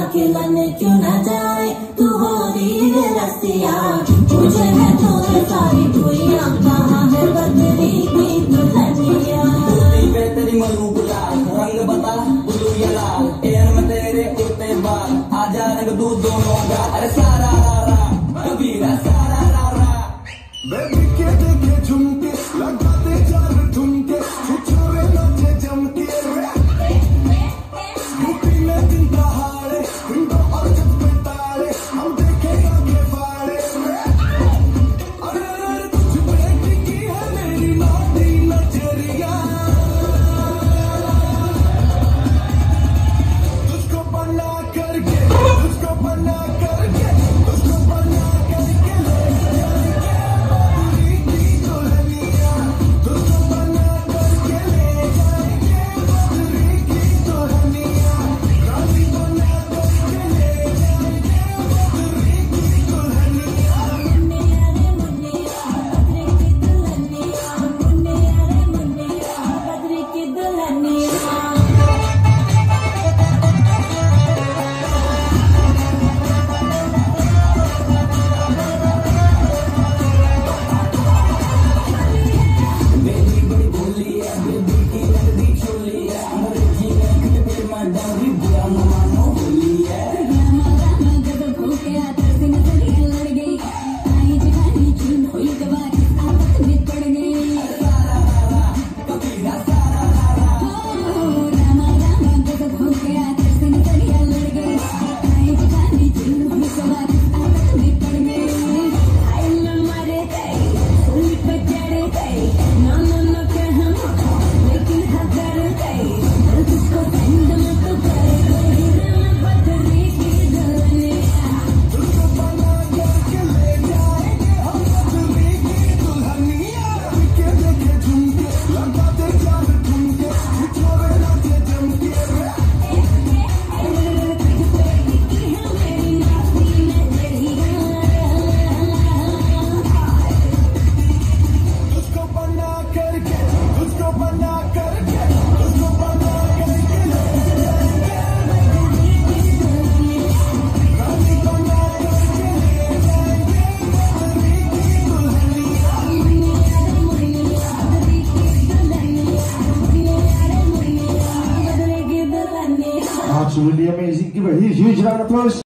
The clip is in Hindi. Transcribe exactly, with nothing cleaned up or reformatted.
खिलने क्यों न जाए, तू हो रही है रसिया, मुझे है छोड़ सारी दुनिया, कहाँ है बदली की दुल्हनिया। तेरी मलूक लाल रंग बता ब्लू या लाल, एयर में तेरे उड़ते बाल, आजा रंग दूध दोनों का, अरे सारा रा कबीरा सारा रा रा। बेबी के देखे झुमके लगाते चार झुमके, छोरे नाचे जमके, यूपी में दिन दहाड़े विंडो और छत पे तारे, हम देखे आगे फाड़े। अरे अरे तुझ पे टिकी है मेरी नाटी नजरिया, तुझको बना करके तुझको बना करके तुझको बना करके ले जाएंगे बदरी की दुल्हनिया, तुझको बना करके ले जाएंगे बदरी की दुल्हनिया, रानी बना करके ले जाएंगे बदरी की दुल्हनिया। मुन्निया रे मुन्निया बदरी की दुल्हनिया, मुन्निया रे मुन्निया बदरी की दुल्हनिया। बेबी बड़ी भोली है, बेबी की लड़की चोली है, हमारे जीवन के पे मैडम भी बुरा न मानो होली है। रामा रामा जब भूखे आते से नजरिया लड़ गई, आई जवानी चून हुई गवा आपस में पड़ गई। सारा रा कबीरा सारा रा। ओ रामा रामा जब भूखे आते से नजरिया लड़ गई, आई जवानी चून हुई गवा आपस में पड़ गई। आई न मरे गई सूली पे चढ़ गई, ना ना ना क्या हम लेकिन हजर गई, तुझको संग में तो कर गई राम बदरी की दुल्हनिया। तुझको बना करके ले जाएंगे हम बदरी की दुल्हनिया, के देखे झुमके लगाते चार झुमके, छोरे नाचे जमके, तुझको बना करके तुझको बना करके तुझको बना करके ले जाएंगे बदरी की दुल्हनिया, रानी बना करके ले जाएंगे बदरी की Dulhania. Absolutely Absolutely amazing. Give a huge, huge round of applause.